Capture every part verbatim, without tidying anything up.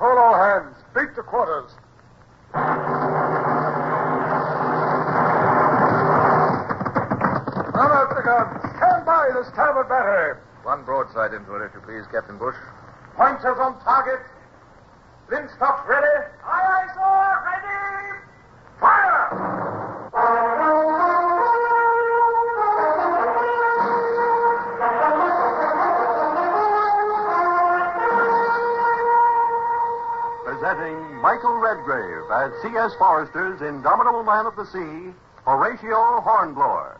Call all hands. Beat to quarters. Run out the guns. Stand by the starboard battery. One broadside into it, if you please, Captain Bush. Pointers on target. Linstops ready. Aye, aye, sir. Ready. Fire! Presenting Michael Redgrave as C S Forrester's Indomitable Man of the Sea, Horatio Hornblower.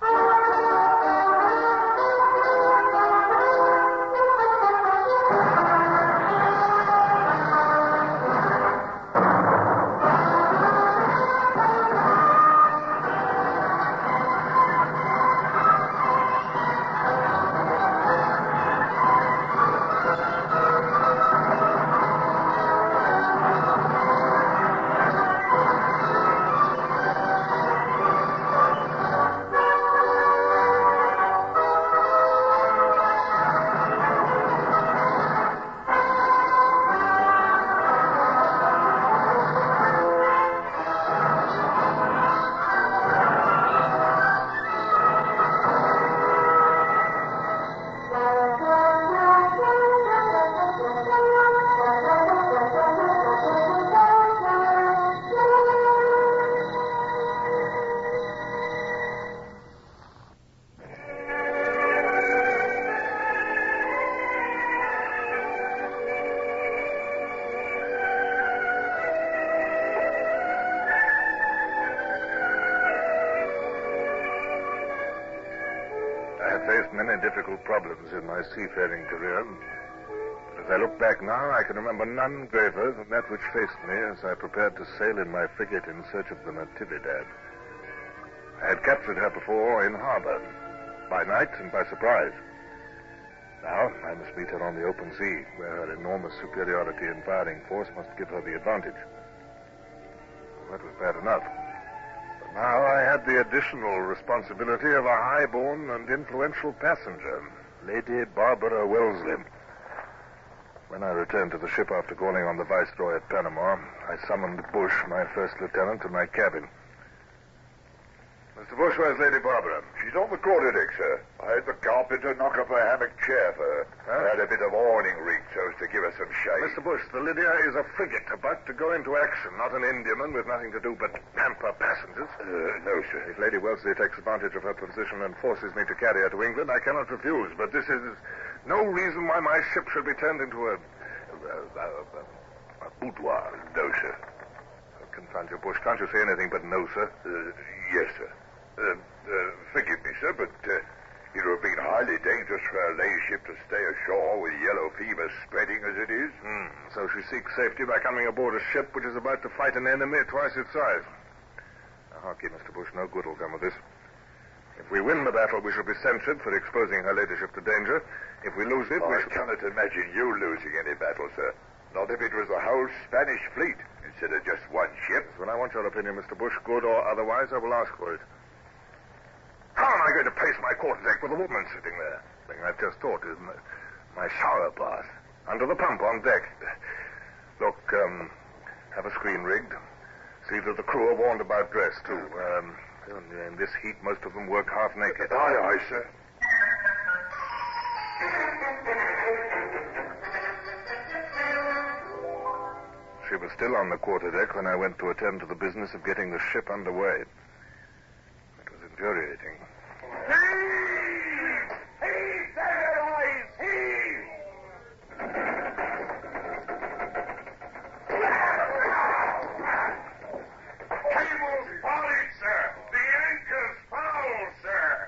Many difficult problems in my seafaring career. But as I look back now, I can remember none graver than that which faced me as I prepared to sail in my frigate in search of the Natividad. I had captured her before in harbor, by night and by surprise. Now I must meet her on the open sea, where her enormous superiority in firing force must give her the advantage. Well, that was bad enough. Now I had the additional responsibility of a high-born and influential passenger, Lady Barbara Wellesley. When I returned to the ship after calling on the Viceroy at Panama, I summoned Bush, my first lieutenant, to my cabin. Mister Bush, where's Lady Barbara? She's on the quarterdeck, sir. I had the carpenter knock up a hammock chair for her. Huh? I had a bit of awning rigged so as to give her some shade. Mister Bush, the Lydia is a frigate about to go into action, not an Indiaman with nothing to do but pamper passengers. Uh, no, sir. If Lady Wellesley takes advantage of her position and forces me to carry her to England, I cannot refuse. But this is no reason why my ship should be turned into a... a, a, a, a boudoir. No, sir. Oh, confound you, Bush. Can't you say anything but no, sir? Uh, yes, sir. Uh, uh, forgive me, sir, but uh, it would have been highly dangerous for her ladyship to stay ashore with yellow fever spreading as it is. Hmm. So she seeks safety by coming aboard a ship which is about to fight an enemy twice its size. Now, harkye, Mister Bush, no good will come of this. If we win the battle, we shall be censured for exposing her ladyship to danger. If we lose it, I we shall... cannot imagine you losing any battle, sir. Not if it was the whole Spanish fleet instead of just one ship. When I want your opinion, Mister Bush, good or otherwise, I will ask for it. How am I going to pace my quarterdeck with a woman sitting there? The thing I've just thought is my, my shower bath under the pump on deck. Look, um, have a screen rigged. See that the crew are warned about dress, too. Um, in this heat, most of them work half naked. Aye, aye, sir. She was still on the quarterdeck when I went to attend to the business of getting the ship underway. It was infuriating. Heave! Heave, David Eyes! Heave! Cables falling, sir! The anchor's foul, sir!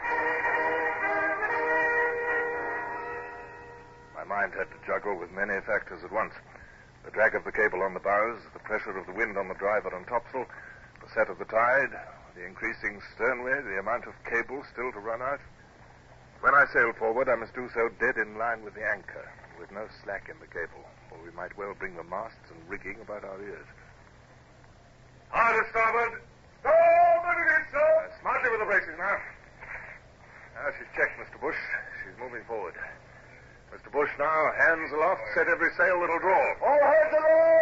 My mind had to juggle with many factors at once. The drag of the cable on the bows, the pressure of the wind on the driver and topsail, the set of the tide, the increasing sternway, the amount of cable still to run out. When I sail forward, I must do so dead in line with the anchor, with no slack in the cable, or we might well bring the masts and rigging about our ears. Hard to starboard. Starboard again, sir. Uh, smartly with the braces now. Now she's checked, Mister Bush. She's moving forward. Mister Bush, now, hands aloft, set every sail that'll draw. All hands aloft!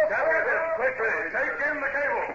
quickly. Take in the cable.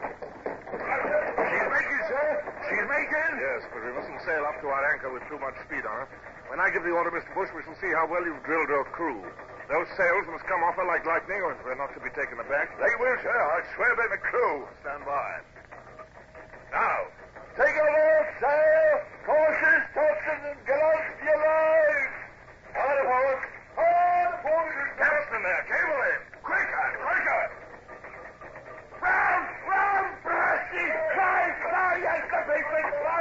She's making, sir. She's making. Yes, but we mustn't sail up to our anchor with too much speed on her. When I give the order, Mister Bush, we shall see how well you've drilled your crew. Those sails must come off her like lightning, or we're not to be taken aback. They will, sir. I swear by the crew. Stand by. Now, take her off, sail. Courses, topsails, and gallants for your lives. Hard apart. Hard apart. Capstan there, cable in. Quicker, quicker. Round, round, Brasty. Fly, fly, yes, the big, big fly.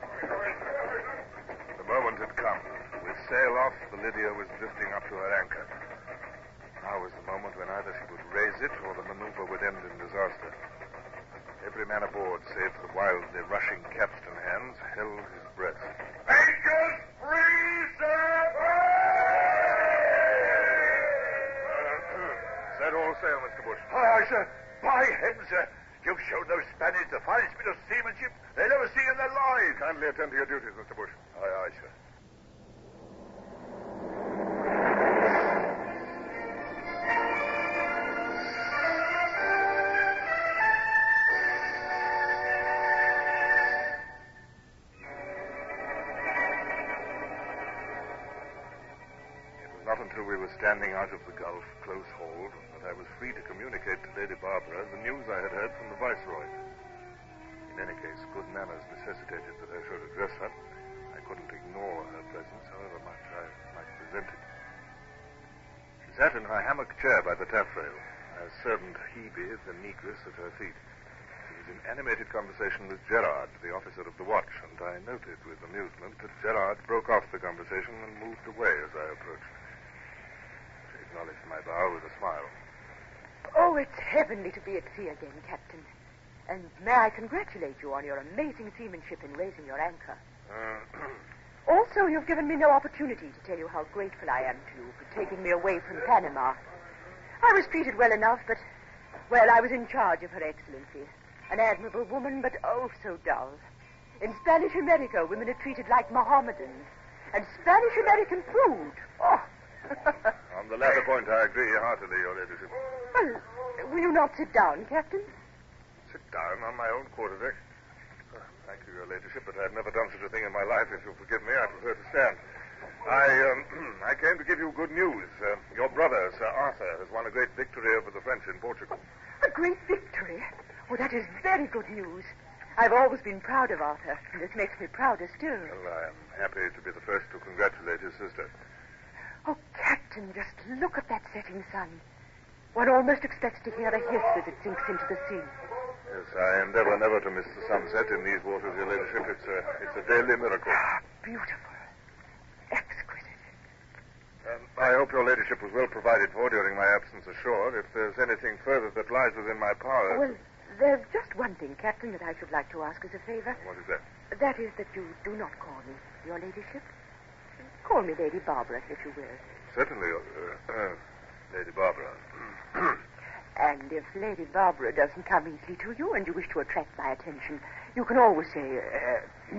The moment had come. With sail off, the Lydia was drifting up to her anchor. Now was the moment when either she would raise it or the maneuver would end in disaster. Every man aboard, save the wildly rushing capstan hands, held his breath. Anchors free, sir. Set all sail, Mister Bush. Aye, aye, sir. By heaven, sir. You've shown those Spaniards the finest bit of seamanship they'll ever see in their lives. Kindly attend to your duties, Mister Bush. Aye, aye, sir. Not until we were standing out of the Gulf, close hauled, that I was free to communicate to Lady Barbara the news I had heard from the Viceroy. In any case, good manners necessitated that I should address her. I couldn't ignore her presence, however much I might resent it. She sat in her hammock chair by the taffrail, her servant Hebe, the negress, at her feet. She was in animated conversation with Gerard, the officer of the watch, and I noted with amusement that Gerard broke off the conversation and moved away as I approached. Acknowledged my bow with a smile. Oh, it's heavenly to be at sea again, Captain. And may I congratulate you on your amazing seamanship in raising your anchor. Uh, Also, you've given me no opportunity to tell you how grateful I am to you for taking me away from Panama. I was treated well enough, but, well, I was in charge of Her Excellency. An admirable woman, but oh, so dull. In Spanish America, women are treated like Mohammedans. And Spanish American food, oh... On the latter point, I agree heartily, Your Ladyship. Well, will you not sit down, Captain? Sit down on my own quarterdeck. Oh, thank you, Your Ladyship, but I've never done such a thing in my life. If you'll forgive me, I prefer to stand. I, um, I came to give you good news. Uh, your brother, Sir Arthur, has won a great victory over the French in Portugal. A great victory? Oh, that is very good news. I've always been proud of Arthur, and this makes me prouder still. Well, I am happy to be the first to congratulate his sister. Oh, Captain, just look at that setting sun. One almost expects to hear a hiss as it sinks into the sea. Yes, I endeavor never to miss the sunset in these waters, Your Ladyship. It's a, it's a daily miracle. Beautiful. Exquisite. Um, I hope Your Ladyship was well provided for during my absence ashore. If there's anything further that lies within my power... Well, there's just one thing, Captain, that I should like to ask as a favor. What is that? That is that you do not call me Your Ladyship. Call me Lady Barbara, if you will. Certainly, uh, uh, Lady Barbara. And if Lady Barbara doesn't come easily to you and you wish to attract my attention, you can always say, uh,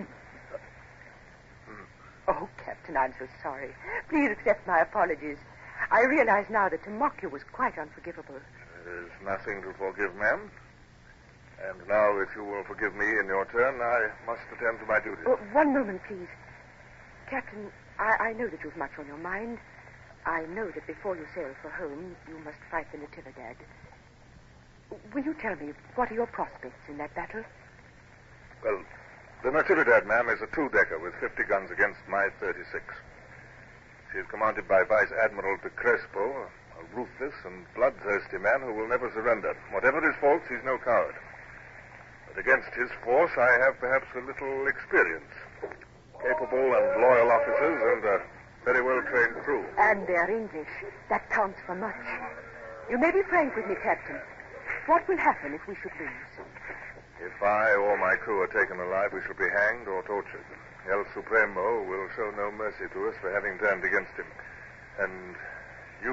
oh, Captain, I'm so sorry. Please accept my apologies. I realize now that to mock you was quite unforgivable. There's nothing to forgive, ma'am. And now, if you will forgive me in your turn, I must attend to my duties. Uh, one moment, please. Captain, I, I know that you've much on your mind. I know that before you sail for home, you must fight the Natividad. Will you tell me, what are your prospects in that battle? Well, the Natividad, ma'am, is a two-decker with fifty guns against my thirty-six. She is commanded by Vice Admiral de Crespo, a ruthless and bloodthirsty man who will never surrender. Whatever his faults, he's no coward. But against his force, I have perhaps a little experience. Capable and loyal officers and a very well-trained crew. And they're English. That counts for much. You may be frank with me, Captain. What will happen if we should lose? If I or my crew are taken alive, we shall be hanged or tortured. El Supremo will show no mercy to us for having turned against him. And you...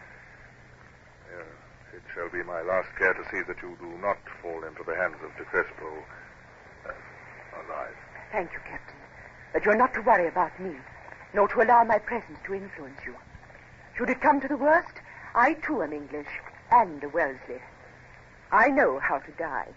Uh, it shall be my last care to see that you do not fall into the hands of de Crespo uh, alive. Thank you, Captain. But you're not to worry about me, nor to allow my presence to influence you. Should it come to the worst, I too am English and a Wellesley. I know how to die.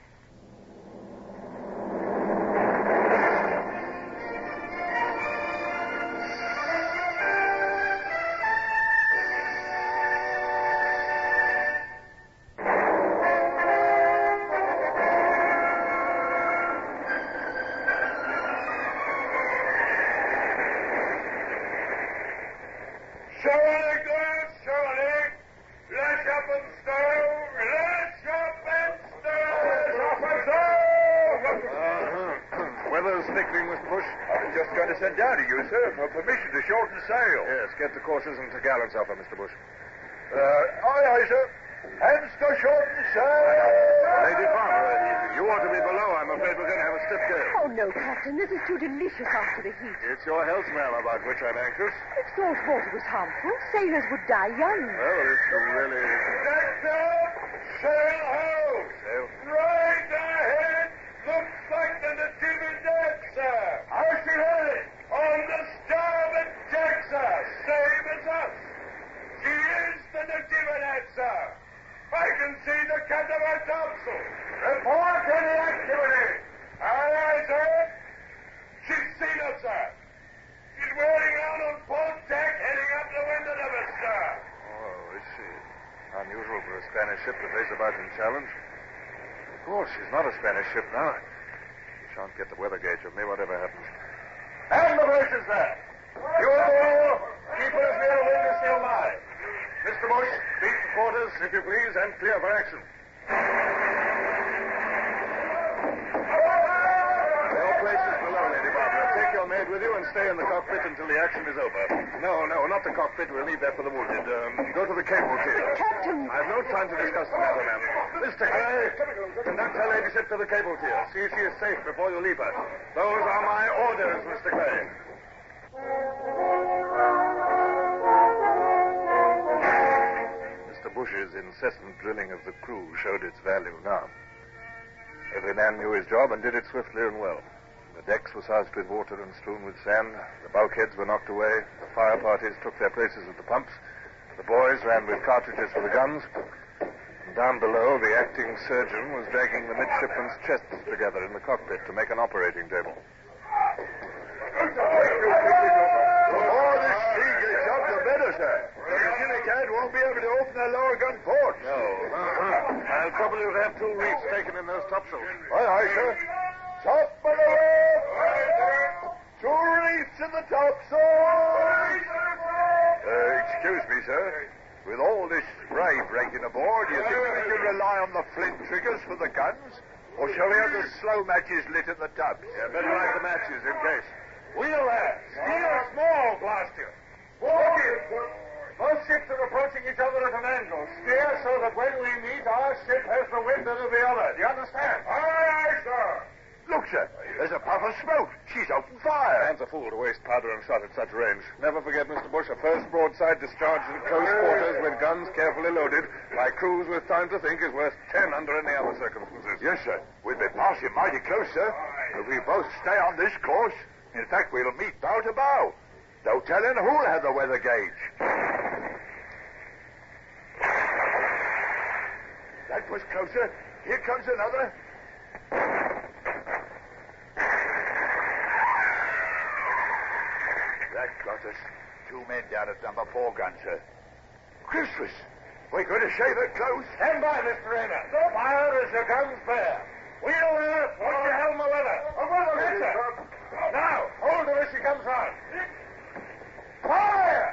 Sent down to you, sir, for permission to shorten sail. Yes, get the courses and the gallants off her, Mister Bush. Uh, aye, aye, sir. Hands to shorten sail. Lady Barbara, you ought to be below. I'm afraid we're going to have a stiff gale. Oh, no, Captain. This is too delicious after the heat. It's your health, ma'am, about which I'm anxious. If salt water was harmful, sailors would die young. Well, if you really... Doctor, sail ho! Sail? Right ahead! Looks like the Natividad, sir. How's she headed? On the starboard deck, sir. Same as us. She is the Natividad, sir. I can see the cut of her topsail. Report any activity. Aye, aye, sir. She's seen us, sir. She's whirling round on port deck, heading up the wind of us, sir. Oh, is she? Unusual for a Spanish ship to face a Viking challenge. Of course, she's not a Spanish ship now. She shan't get the weather gauge of me, whatever happens. And the braces there. You all keep us near the wind as still lie. Mister Bush, beat the quarters, if you please, and clear for action. Your place is below, Lady Barbara. Take your maid with you and stay in the cockpit until the action is over. No, no, not the cockpit. We'll leave that for the wounded. Um, go to the cable tier. Captain! I've no time to discuss the matter, ma'am. Mister Clay, conduct her ladyship to the cable tier. See if she is safe before you leave her. Those are my orders, Mister Clay. Mister Bush's incessant drilling of the crew showed its value now. Every man knew his job and did it swiftly and well. The decks were soused with water and strewn with sand. The bulkheads were knocked away. The fire parties took their places at the pumps. The boys ran with cartridges for the guns. And down below, the acting surgeon was dragging the midshipmen's chests together in the cockpit to make an operating table. The more this sea gets up, the better, sir. The Trinidad won't be able to open the lower gun ports. No. Uh-huh. I'll trouble you to have two reefs taken in those topsails. Aye, aye, sir. Top of the rope. Two reefs in the topsail. Uh, excuse me, sir. With all this spray breaking aboard, do you think we can rely on the flint triggers for the guns? Or shall we have the slow matches lit at the tubs? Yeah, better light the matches in case. Wheel that. Steer small, blast you. Walk in. Both ships are approaching each other at an angle. Steer so that when we meet, our ship has the wind of the other. Do you understand? Aye, aye, sir. Look, sir. There's a puff of smoke. She's opened fire. Man's a fool to waste powder and shot at such range. Never forget, Mister Bush, a first broadside discharged at close quarters with guns carefully loaded by crews with time to think is worth ten under any other circumstances. Yes, sir. We've been passing mighty close, sir. If we both stay on this course, in fact, we'll meet bow to bow. No telling who'll have the weather gauge. That was closer. Here comes another. That got us. Two men down at number four gun, sir. Christmas. We're going to shave it close. Stand by, Mister Rayner. Fire as your guns bear. Wheel there. Watch your helm of leather. A weather, sir. Now, hold her as she comes on. Fire!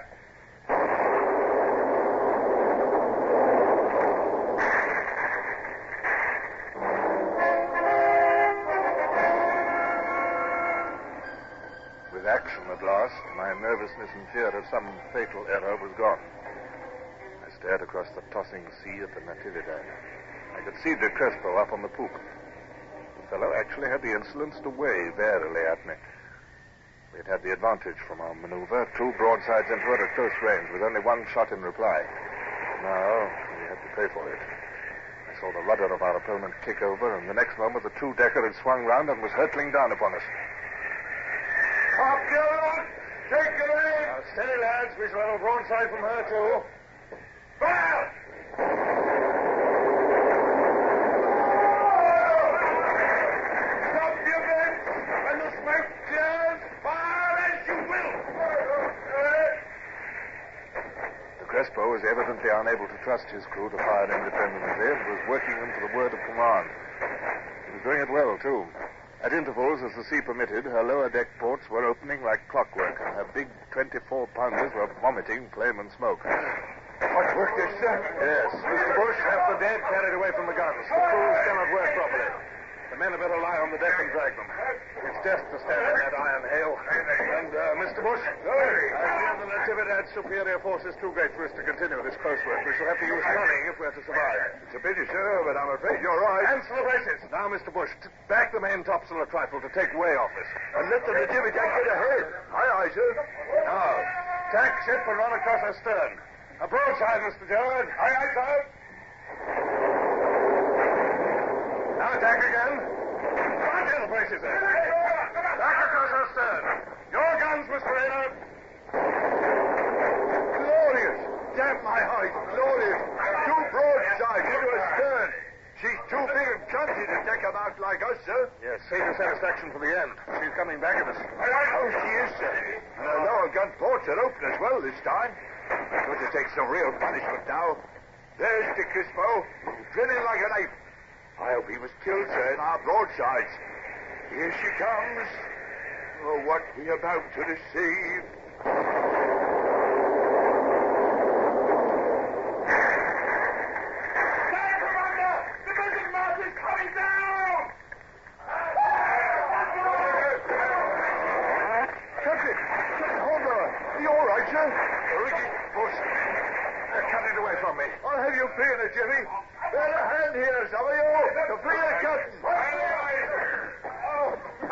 With action at last, my nervousness and fear of some fatal error was gone. I stared across the tossing sea at the Natividad. I could see De Crespo up on the poop. The fellow actually had the insolence to wave airily at me. We had had the advantage from our maneuver, two broadsides into it at close range, with only one shot in reply. Now, we had to pay for it. I saw the rudder of our opponent kick over, and the next moment the two-decker had swung round and was hurtling down upon us. Top gun! Take it in! Now, steady, lads. We shall have a broadside from her, too. Fire! evidently unable to trust his crew to fire independently, and was working them to the word of command. He was doing it well, too. At intervals, as the sea permitted, her lower deck ports were opening like clockwork, and her big twenty-four pounders were vomiting flame and smoke. What work this, sir? Yes, Mister Bush, have the dead carried away from the guns. The crews cannot work properly. The men had better lie on the deck and drag them. It's death to stand in that iron hail. And, uh, Mister Bush, I fear the Natividad's superior force is too great for us to continue this close work. We shall have to use cunning if we're to survive. It's a pity, sir, but I'm afraid you're right. Hands to the braces. Now, Mister Bush, t- back the main topsail a trifle to take way off us. And let the Natividad get ahead. Aye, aye, sir. Now, tack ship and run across her stern. A broadside, Mister Gerard. Aye, aye, sir. Now attack again. Come on, the braces there. Back across her stern. Your guns, Mister Raynor. Glorious. Damn my hide. Glorious. Two broadsides into her stern. She's too big and clumsy to take them out like us, sir. Yes, save your satisfaction for the end. She's coming back at us. Oh, she is, sir. And her lower gun ports are open as well this time. We're going to take some real punishment now. There's Dick Crispo, grinning like a knife. I hope he was killed, sir, in our broadsides. Here she comes. Oh, what we about to receive. Stand, Commander! The mizzen mast is coming down! Captain! Captain Hornblower! Are you all right, sir? Ricky, Bush. They're cutting away from me. I'll have you free in a jiffy. Bear a hand here, some of you, to free the captain. Oh.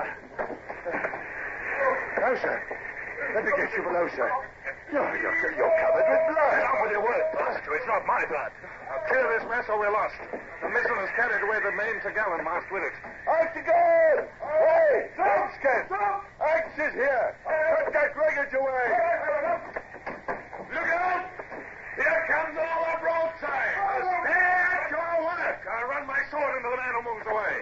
Now, sir. Let me get you below, sir. You're, you're, you're covered with blood. Stop with your word, Buster. It's not my blood. Now clear this mess or we're lost. The mizzen has carried away the main topgallant mast with it. Axe again! Hey, Tomskin! Axe is here! Cut that wreckage away! Look out! Here comes all our broadside! Stay at your work! I'll run my sword into the man who moves away.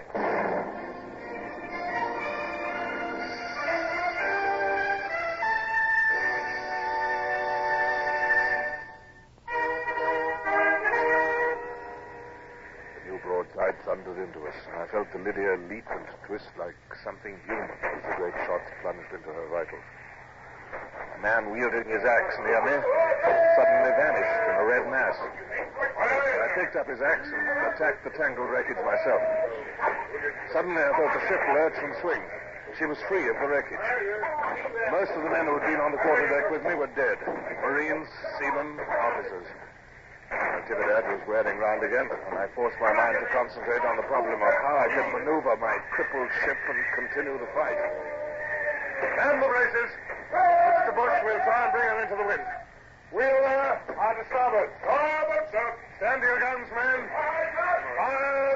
The new broadside thundered into us, and I felt the Lydia leap and twist like something human as the great shots plunged into her vitals. A man wielding his axe near me suddenly vanished in a red mass. I picked up his axe and attacked the tangled wreckage myself. Suddenly I felt the ship lurch and swing. She was free of the wreckage. Most of the men who had been on the quarterdeck with me were dead. Marines, seamen, officers. Natividad was whirling round again, and I forced my mind to concentrate on the problem of how I could maneuver my crippled ship and continue the fight. Man the braces! Mister Bush, we'll try and bring her into the wind. We'll, uh, on to starboard. Starboard, sir. Stand to your guns, men. Fire!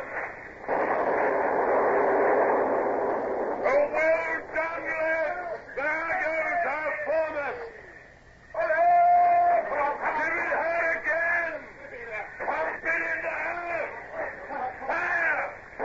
Oh, well done, lads! There goes our foremost! Give it her again! Pump it into her! Fire!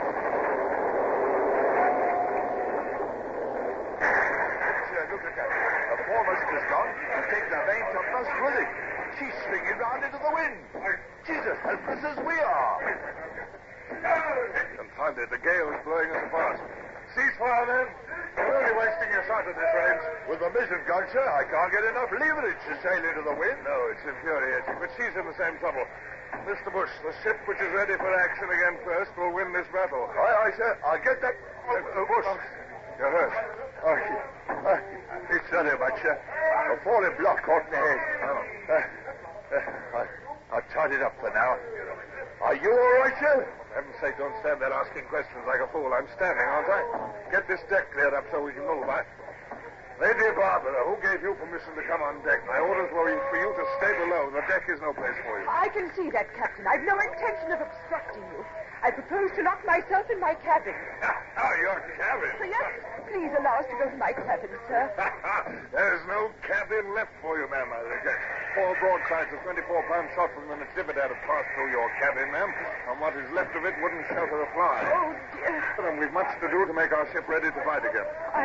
Sir, look at that. The foremost is gone. He's taken our main topmast with him. She's swinging round into the wind. She's as helpless as we are. Confounded, the gale is blowing us apart. Cease fire, then. You're only wasting your shot at this range. With the mizzen gun, sir, I can't get enough leverage to sail into the wind. No, it's infuriating, but she's in the same trouble. Mister Bush, the ship which is ready for action again first will win this battle. Aye, aye, sir. I'll get that. Uh, uh, Bush, you're hurt. Oh, uh, it's not much, sir. A falling block caught my head. Oh. Uh, uh, I, I'll tied it up for now. Are you all right, sir? For heaven's sake, don't stand there asking questions like a fool. I'm standing, aren't I? Get this deck cleared up so we can move, I... Lady Barbara, who gave you permission to come on deck? My orders were for you to stay below. The deck is no place for you. I can see that, Captain. I've no intention of obstructing you. I propose to lock myself in my cabin. Oh, your cabin? So, yes, please allow us to go to my cabin, sir. There's no cabin left for you, ma'am. I regret. Four broadsides of twenty-four pound shot from the Natividad have passed through your cabin, ma'am, and what is left of it wouldn't shelter a fly. Oh, dear. And we've much to do to make our ship ready to fight again. I...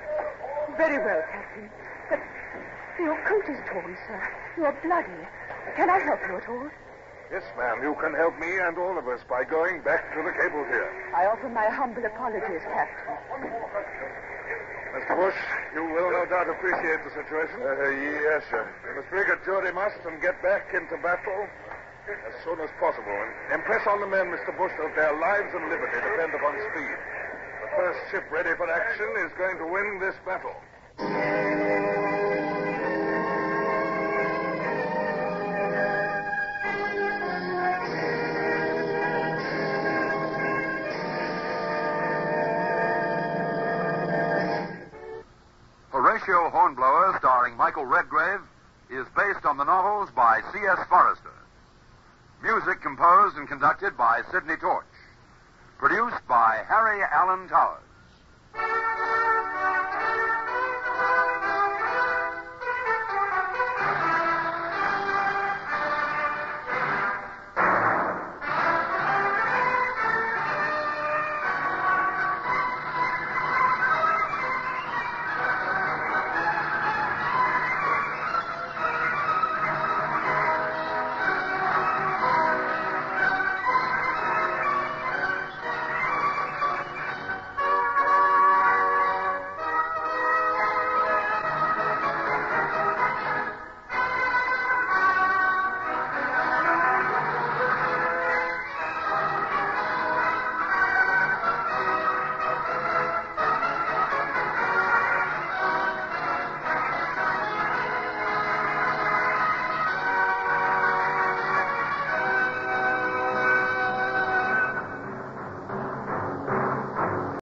Very well, Captain. But your coat is torn, sir. You are bloody. Can I help you at all? Yes, ma'am. You can help me and all of us by going back to the cable tier. I offer my humble apologies, Captain. Mister Bush, you will no doubt appreciate the situation. Uh, yes, sir. We must bring a jury must and get back into battle as soon as possible. And impress on the men, Mister Bush, that their lives and liberty depend upon speed. The first ship ready for action is going to win this battle. Horatio, Hornblower, starring Michael Redgrave, is based on the novels by C S Forrester. Music composed and conducted by Sidney Torch. Produced by Harry Allen Towers.